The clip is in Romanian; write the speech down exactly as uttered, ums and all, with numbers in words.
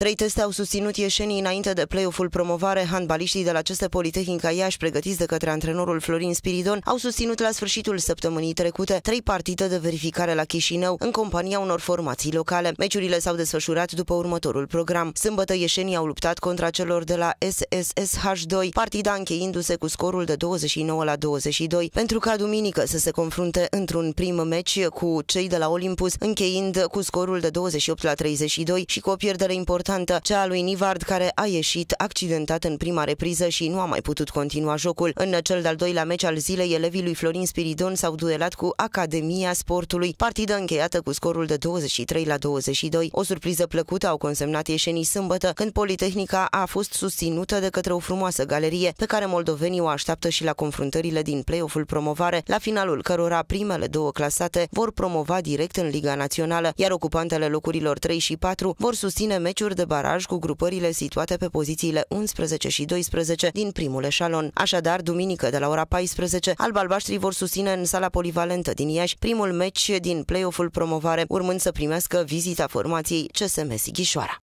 Trei teste au susținut ieșenii înainte de play-off-ul promovare. Handbaliștii de la C S Politehnica Iași, pregătiți de către antrenorul Florin Spiridon, au susținut la sfârșitul săptămânii trecute trei partide de verificare la Chișinău, în compania unor formații locale. Meciurile s-au desfășurat după următorul program. Sâmbătă ieșenii au luptat contra celor de la S S S H doi, partida încheindu-se cu scorul de douăzeci și nouă la douăzeci și doi, pentru ca duminică să se confrunte într-un prim meci cu cei de la Olympus, încheind cu scorul de douăzeci și opt la treizeci și doi și cu o pierdere importantă, cea a lui Nivard, care a ieșit accidentat în prima repriză și nu a mai putut continua jocul. În cel de-al doilea meci al zilei, elevii lui Florin Spiridon s-au duelat cu Academia Sportului, partidă încheiată cu scorul de douăzeci și trei la douăzeci și doi. O surpriză plăcută au consemnat ieșenii sâmbătă, când Politehnica a fost susținută de către o frumoasă galerie, pe care moldovenii o așteaptă și la confruntările din play-off-ul promovare, la finalul cărora primele două clasate vor promova direct în Liga Națională, iar ocupantele locurilor trei și patru vor susține meciuri de baraj cu grupările situate pe pozițiile unsprezece și doisprezece din primul eșalon. Așadar, duminică de la ora paisprezece, alb-albaștrii vor susține în sala polivalentă din Iași primul meci din play-off-ul promovare, urmând să primească vizita formației C S M Sighișoara.